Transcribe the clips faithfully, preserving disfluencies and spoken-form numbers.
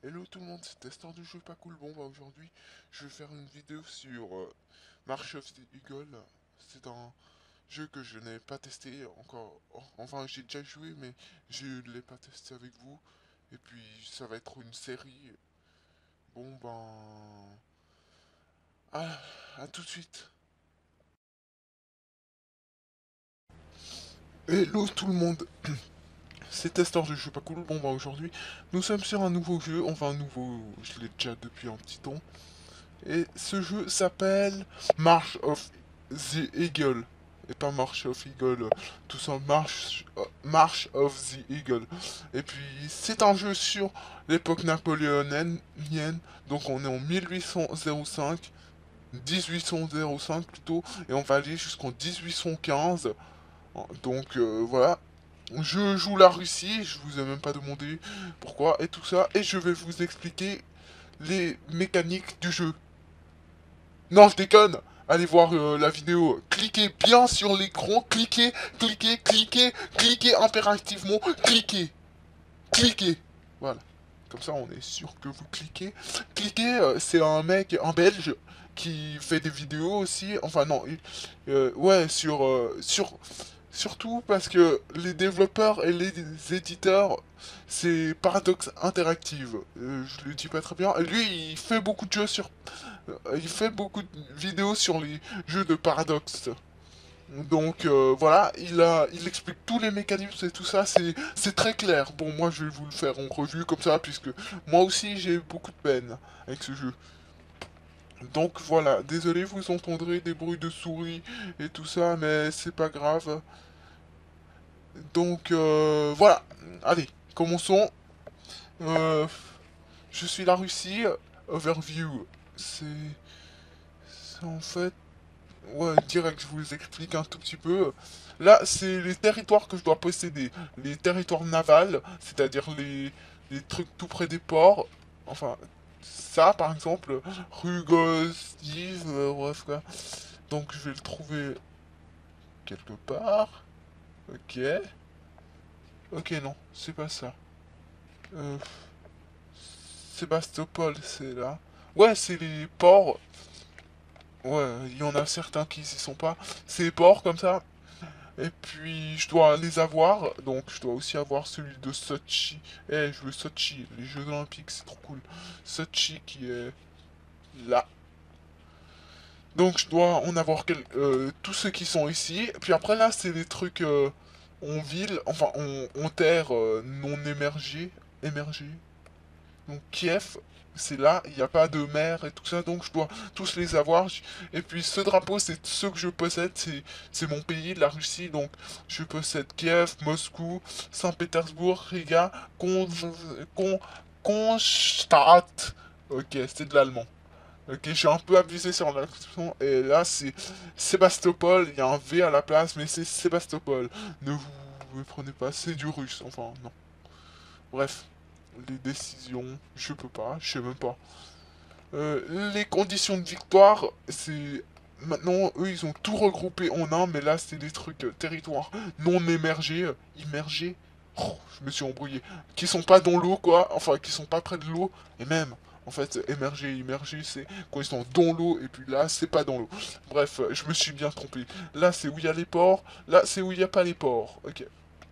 Hello tout le monde, c'est Testeur de jeu pas cool. Bon bah aujourd'hui je vais faire une vidéo sur euh, March of the Eagle. C'est un jeu que je n'ai pas testé encore. Enfin j'ai déjà joué mais je ne l'ai pas testé avec vous. Et puis ça va être une série. Bon ben... Ah, à tout de suite. Hello tout le monde, c'est Testeur de jeu pas cool. Bon bah aujourd'hui nous sommes sur un nouveau jeu. Enfin un nouveau, je l'ai déjà depuis un petit temps. Et ce jeu s'appelle March of the Eagle. Et pas March of Eagle, tout ça, March, euh, March of the Eagle. Et puis, c'est un jeu sur l'époque napoléonienne. Donc, on est en mille huit cent cinq, mille huit cent cinq plutôt. Et on va aller jusqu'en mille huit cent quinze. Donc, euh, voilà. Je joue la Russie, je vous ai même pas demandé pourquoi et tout ça. Et je vais vous expliquer les mécaniques du jeu. Non, je déconne. Allez voir euh, la vidéo. Cliquez bien sur l'écran. Cliquez, cliquez, cliquez, cliquez impérativement. Cliquez, cliquez. Voilà. Comme ça, on est sûr que vous cliquez. Cliquez, euh, c'est un mec, un Belge, qui fait des vidéos aussi. Enfin, non. il- euh, ouais, sur, euh, sur surtout parce que les développeurs et les éditeurs, c'est Paradox Interactive. Euh, je le dis pas très bien. Lui, il fait beaucoup de jeux sur... euh, Il fait beaucoup de vidéos sur les jeux de Paradox. Donc euh, voilà, il a, il explique tous les mécanismes et tout ça, c'est, c'est très clair. Bon, moi je vais vous le faire en revue comme ça, puisque moi aussi j'ai eu beaucoup de peine avec ce jeu. Donc voilà, désolé, vous entendrez des bruits de souris et tout ça, mais c'est pas grave. Donc euh, voilà, allez, commençons. Euh, je suis la Russie, overview. C'est... c'est en fait... Ouais, direct, je vous explique un tout petit peu. Là, c'est les territoires que je dois posséder. Les territoires navals, c'est-à-dire les, les trucs tout près des ports. Enfin, ça, par exemple, Rugostiv, euh, bref, quoi. Donc, je vais le trouver quelque part. Ok. Ok, non, c'est pas ça. Euh, Sébastopol, c'est là. Ouais, c'est les ports. Ouais, il y en a certains qui y sont pas. C'est les ports comme ça. Et puis, je dois les avoir. Donc, je dois aussi avoir celui de Sochi. Eh, je veux Sochi. Les Jeux Olympiques, c'est trop cool. Sochi qui est là. Donc, je dois en avoir quel- euh, tous ceux qui sont ici. Puis après, là, c'est les trucs euh, en ville. Enfin, en, en terre euh, non émergée. Émergée. Donc Kiev, c'est là, il n'y a pas de mer et tout ça, donc je dois tous les avoir. Et puis ce drapeau, c'est ce que je possède, c'est c'est mon pays, la Russie, donc je possède Kiev, Moscou, Saint-Pétersbourg, Riga, Kon... Kon... Kronstadt. Ok, c'est de l'allemand. Ok, je suis un peu abusé sur l'accent, et là c'est Sébastopol, il y a un V à la place, mais c'est Sébastopol. Ne vous me prenez pas, c'est du russe, enfin non. Bref, les décisions, je peux pas, je sais même pas. Euh, les conditions de victoire, c'est... Maintenant, eux, ils ont tout regroupé en un, mais là, c'est des trucs euh, territoires non émergés, euh, immergés. Oh, je me suis embrouillé. Qui sont pas dans l'eau, quoi. Enfin, qui sont pas près de l'eau. Et même, en fait, émergé, immergé, c'est quand ils sont dans l'eau, et puis là, c'est pas dans l'eau. Bref, euh, je me suis bien trompé. Là, c'est où il y a les ports. Là, c'est où il n'y a pas les ports. Ok.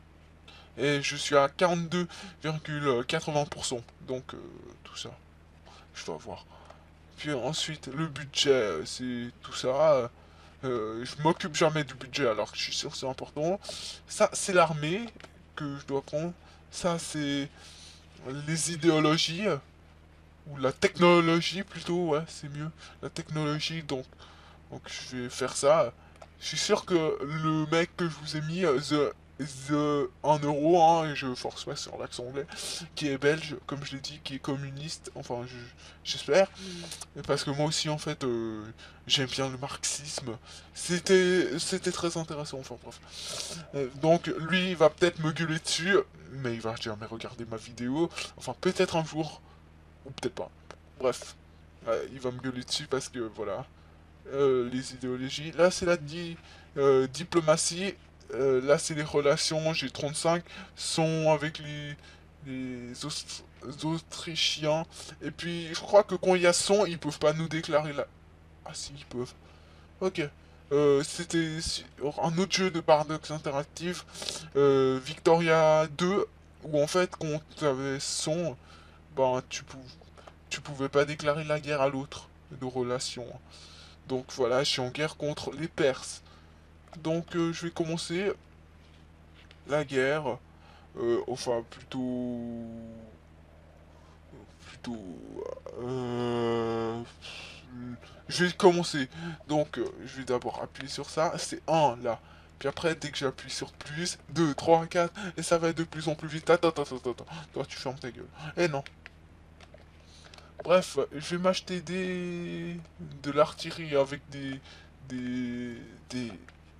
Et je suis à quarante-deux virgule quatre-vingts pour cent. Donc, euh, tout ça, je dois voir. Puis ensuite, le budget, euh, c'est tout ça. Euh, je m'occupe jamais du budget alors que je suis sûr que c'est important. Ça, c'est l'armée que je dois prendre. Ça, c'est les idéologies. euh, Ou la technologie plutôt, ouais, c'est mieux. La technologie, donc, donc je vais faire ça. Je suis sûr que le mec que je vous ai mis, euh, The, The un euro, hein, et je force pas sur l'accent anglais, qui est belge, comme je l'ai dit, qui est communiste, enfin, je- j'espère. Parce que moi aussi, en fait, euh, j'aime bien le marxisme. C'était, c'était très intéressant, enfin bref. Euh, donc, lui, il va peut-être me gueuler dessus, mais il va jamais regarder ma vidéo. Enfin, peut-être un jour, ou peut-être pas. Bref, euh, il va me gueuler dessus parce que, voilà, euh, les idéologies. Là, c'est la di euh, diplomatie. Euh, là, c'est les relations. J'ai trente-cinq sont avec les les Aust- Autrichiens. Et puis, je crois que quand il y a son, ils peuvent pas nous déclarer la... Ah si, ils peuvent. Ok. Euh, c'était si- un autre jeu de paradoxe interactif, euh, Victoria deux, où en fait, quand tu avais son, ben, tu, pou- tu pouvais pas déclarer la guerre à l'autre de relation. Donc voilà, je suis en guerre contre les Perses. Donc euh, je vais commencer la guerre, euh, enfin plutôt... plutôt... Euh, je vais commencer. Donc euh, je vais d'abord appuyer sur ça, c'est un là. Puis après, dès que j'appuie sur plus, deux, trois, quatre, et ça va être de plus en plus vite. Attends, attends, attends, attends. Toi, tu fermes ta gueule. Eh non. Bref, je vais m'acheter des... de l'artillerie avec des... des... des...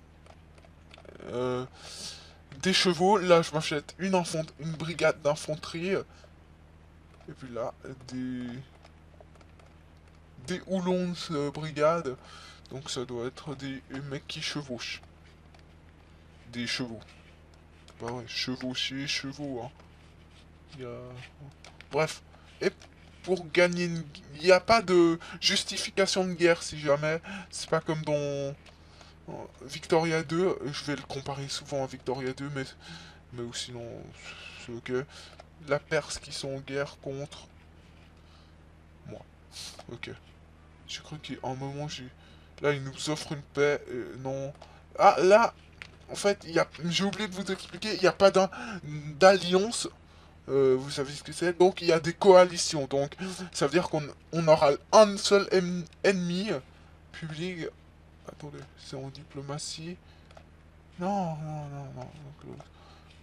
euh, des chevaux. Là, je m'achète une, infant- une brigade d'infanterie. Et puis là, des... des Oulons euh, brigades. Donc ça doit être des mecs qui chevauchent. Des chevaux. Bah ouais, chevaucher, chevaux, hein. Il y a... Bref. Et pour gagner une... Il n'y a pas de justification de guerre si jamais. C'est pas comme dans euh, Victoria deux. Je vais le comparer souvent à Victoria deux, mais, mais sinon, c'est ok. La Perse qui sont en guerre contre moi. Ok. J'ai cru qu'à un moment, j'ai... Là, ils nous offrent une paix. euh, non. Ah, là, en fait, il y a... j'ai oublié de vous expliquer, il n'y a pas d'un- d'alliance. Euh, vous savez ce que c'est. Donc, il y a des coalitions. Donc, ça veut dire qu'on on aura un seul en- ennemi public. Attendez, c'est en diplomatie. Non, non, non, non. donc, euh,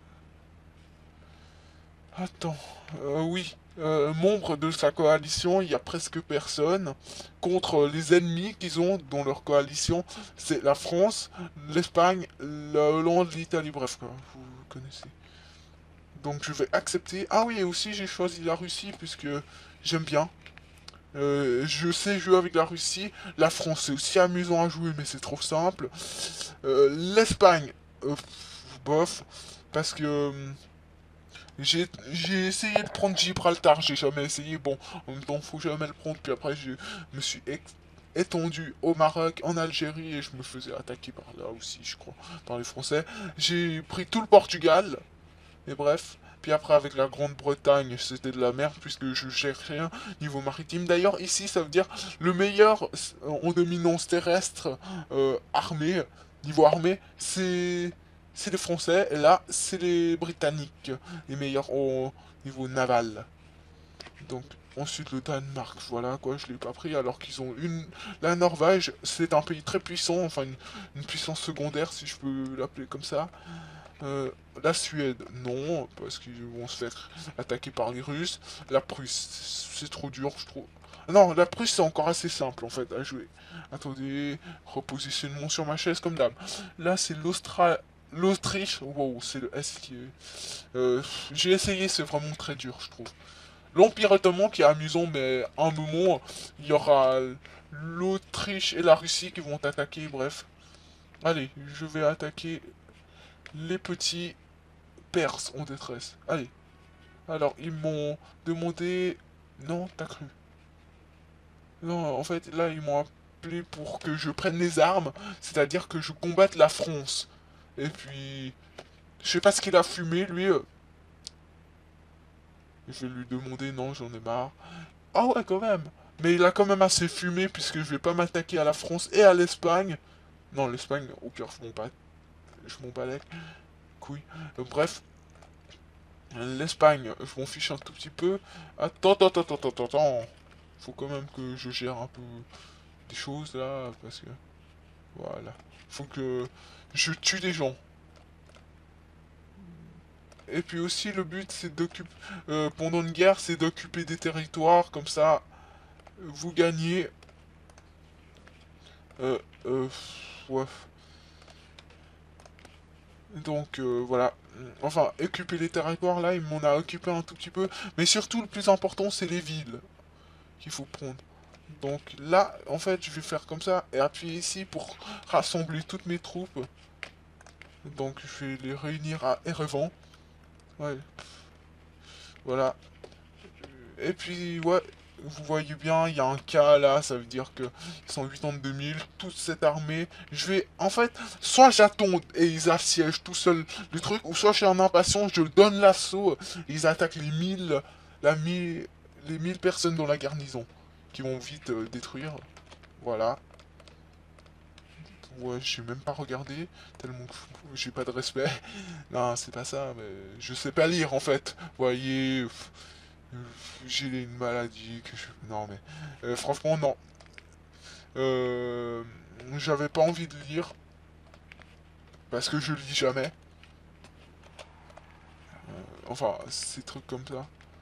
Attends, euh, oui. Euh, membre de sa coalition, il y a presque personne. Contre les ennemis qu'ils ont dans leur coalition, c'est la France, l'Espagne, la Hollande, l'Italie, bref, quoi, vous connaissez. Donc je vais accepter. Ah oui, et aussi j'ai choisi la Russie puisque j'aime bien. Euh, je sais jouer avec la Russie. La France, c'est aussi amusant à jouer, mais c'est trop simple. Euh, L'Espagne, euh, bof, parce que hum, j'ai j'ai essayé de prendre Gibraltar, j'ai jamais essayé. Bon, en même temps, faut jamais le prendre. Puis après, je me suis ex- étendu au Maroc, en Algérie, et je me faisais attaquer par là aussi, je crois, par les Français. J'ai pris tout le Portugal, et bref. Puis après, avec la Grande-Bretagne, c'était de la merde, puisque je gère rien niveau maritime. D'ailleurs, ici, ça veut dire le meilleur euh, en dominance terrestre euh, armée, niveau armée, c'est c'est les Français, et là, c'est les Britanniques, les meilleurs au niveau naval. Donc, ensuite le Danemark, voilà quoi, je l'ai pas pris, alors qu'ils ont une... La Norvège, c'est un pays très puissant, enfin une, une puissance secondaire, si je peux l'appeler comme ça. Euh, la Suède, non, parce qu'ils vont se faire attaquer par les Russes. La Prusse, c'est trop dur, je trouve. Non, la Prusse, c'est encore assez simple, en fait, à jouer. Attendez, repositionnement sur ma chaise comme d'hab. Là, c'est l'Austra... L'Autriche, wow, c'est le S qui est... Euh, j'ai essayé, c'est vraiment très dur, je trouve. L'Empire ottoman qui est amusant, mais à un moment, il y aura l'Autriche et la Russie qui vont attaquer, bref. Allez, je vais attaquer les petits Perses en détresse. Allez. Alors, ils m'ont demandé... Non, t'as cru. Non, en fait, là, ils m'ont appelé pour que je prenne les armes, c'est-à-dire que je combatte la France. Et puis... Je sais pas ce qu'il a fumé, lui. euh, Je vais lui demander, non, j'en ai marre. Ah ouais, quand même. Mais il a quand même assez fumé, puisque je vais pas m'attaquer à la France et à l'Espagne. Non, l'Espagne, au pire, je m'en bats. Je m'en bats les couilles. Euh, bref, l'Espagne, je m'en fiche un tout petit peu. Attends, attends, attends, attends, attends, attends. Faut quand même que je gère un peu des choses là, parce que voilà. Faut que je tue des gens. Et puis aussi le but c'est d'occuper euh, pendant une guerre, c'est d'occuper des territoires comme ça. Vous gagnez. Euh, euh, ouais. Donc euh, voilà. Enfin, occuper les territoires là, il m'en a occupé un tout petit peu. Mais surtout le plus important c'est les villes qu'il faut prendre. Donc là, en fait, je vais faire comme ça et appuyer ici pour rassembler toutes mes troupes. Donc je vais les réunir à Erevan. Ouais. Voilà. Et puis, ouais, vous voyez bien, il y a un cas là, ça veut dire que ils sont quatre-vingt-deux mille, toute cette armée. Je vais, en fait, soit j'attends et ils assiègent tout seuls le truc, ou soit je suis en impatience, je donne l'assaut, et ils attaquent les mille, la mille, les mille personnes dans la garnison, qui vont vite euh, détruire. Voilà. Ouais, j'ai même pas regardé, tellement que j'ai pas de respect. Non, c'est pas ça, mais je sais pas lire en fait. Vous voyez, pff, j'ai une maladie que je... Non mais, euh, franchement non. Euh, J'avais pas envie de lire, parce que je lis jamais. Enfin, ces trucs comme ça.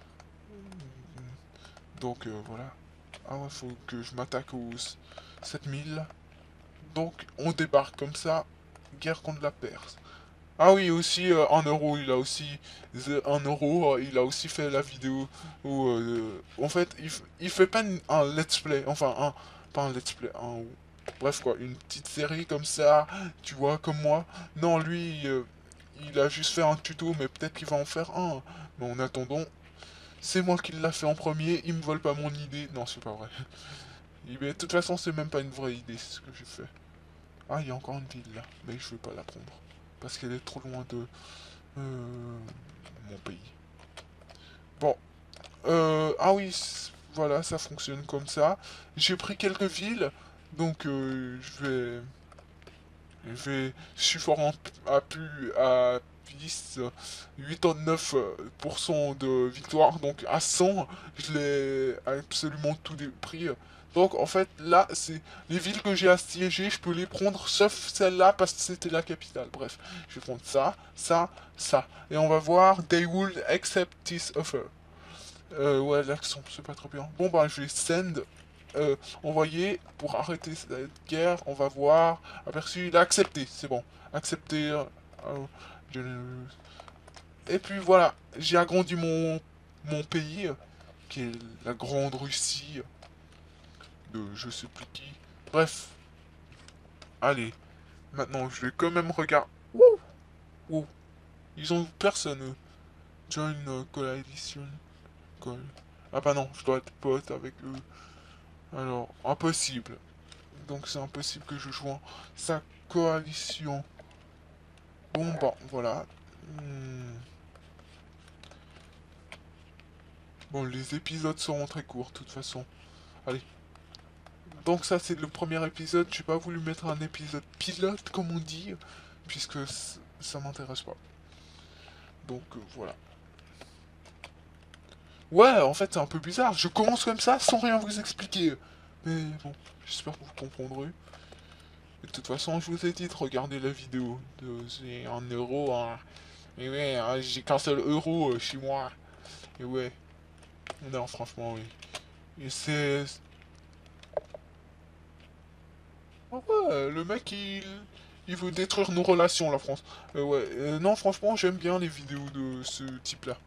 Donc euh, voilà. Ah ouais, faut que je m'attaque aux sept mille. Donc on débarque comme ça, guerre contre la Perse. Ah oui, aussi euh, en euro, il a aussi en euro, euh, il a aussi fait la vidéo où euh, en fait il, f- il fait pas une- un let's play, enfin un pas un let's play, un bref quoi, une petite série comme ça, tu vois comme moi. Non, lui euh, il a juste fait un tuto, mais peut-être qu'il va en faire un. Mais en attendant, c'est moi qui l'a fait en premier, il me vole pas mon idée. Non, c'est pas vrai. Il- Mais de toute façon, c'est même pas une vraie idée, c'est ce que j'ai fait. Ah, il y a encore une ville là, mais je vais pas la prendre parce qu'elle est trop loin de euh, mon pays. Bon, euh, ah oui, voilà, ça fonctionne comme ça. J'ai pris quelques villes, donc euh, je vais, je vais, je suis fort en- à plus, à plus quatre-vingt-neuf pour cent de victoire, donc à cent, je l'ai absolument tout dé- pris. Donc en fait, là, c'est les villes que j'ai assiégées, je peux les prendre, sauf celle-là parce que c'était la capitale. Bref, je vais prendre ça, ça, ça. Et on va voir, they would accept this offer. Euh, ouais, l'accent, c'est pas très bien. Bon, bah, je vais send, euh, envoyer pour arrêter cette guerre. On va voir. Aperçu, il a accepté, c'est bon. Accepté. euh, euh, je- Et puis voilà, j'ai agrandi mon, mon pays, euh, qui est la Grande Russie, de je sais plus qui. Bref, allez, maintenant je vais quand même regarder. Ouh, ouh, ils ont personne. eux. Join euh, coalition. Col- Ah bah non, je dois être pote avec eux. Alors, impossible. Donc c'est impossible que je joue sa coalition. Bon, bah, voilà. Hmm. Bon, les épisodes seront très courts, de toute façon. Allez. Donc ça, c'est le premier épisode. J'ai pas voulu mettre un épisode pilote, comme on dit, puisque ça m'intéresse pas. Donc, euh, voilà. Ouais, en fait, c'est un peu bizarre. Je commence comme ça, sans rien vous expliquer. Mais bon, j'espère que vous comprendrez. Et de toute façon, je vous ai dit de regarder la vidéo. De, c'est un euro, hein. Et ouais, hein, j'ai qu'un seul euro euh, chez moi. Et ouais, non, franchement, oui. Et c'est... Ah ouais, le mec, il... Il veut détruire nos relations, la France. Euh, ouais, euh, non, franchement, j'aime bien les vidéos de ce type-là.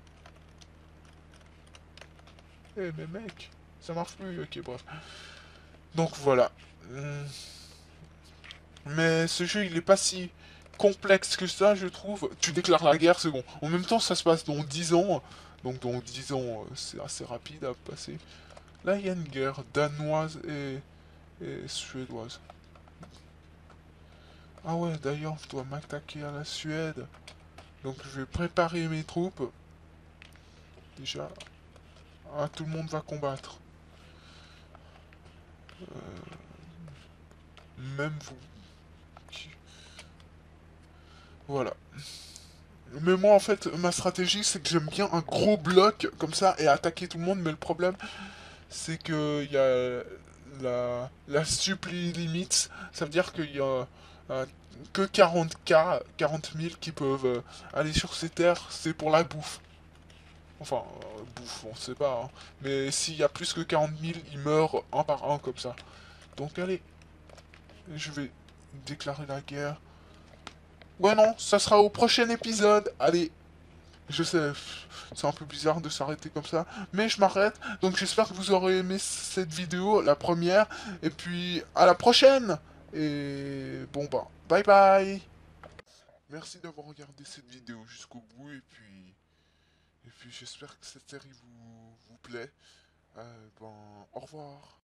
Eh, mais mec, ça marche plus. Ok, bref. Donc, voilà. Hum, Mais ce jeu, il est pas si complexe que ça, je trouve. Tu déclares la guerre, c'est bon. En même temps, ça se passe dans dix ans. Donc, dans dix ans, euh, c'est assez rapide à passer. Là, il y a une guerre danoise et, et suédoise. Ah ouais, d'ailleurs, je dois m'attaquer à la Suède. Donc je vais préparer mes troupes. Déjà, ah, tout le monde va combattre. Même vous. Voilà. Mais moi, en fait, ma stratégie, c'est que j'aime bien un gros bloc comme ça et attaquer tout le monde. Mais le problème, c'est que il y a la, la supply limit. Ça veut dire qu'il y a euh, que quarante k, quarante mille qui peuvent euh, aller sur ces terres. C'est pour la bouffe. Enfin, euh, bouffe, on sait pas. Hein. Mais s'il y a plus que quarante mille, ils meurent un par un comme ça. Donc allez, je vais déclarer la guerre. Ouais non, ça sera au prochain épisode. Allez, je sais, c'est un peu bizarre de s'arrêter comme ça, mais je m'arrête. Donc j'espère que vous aurez aimé cette vidéo, la première. Et puis à la prochaine. Et bon bah, bye bye. Merci d'avoir regardé cette vidéo jusqu'au bout et puis Et puis j'espère que cette série vous, vous plaît. Euh, ben, au revoir.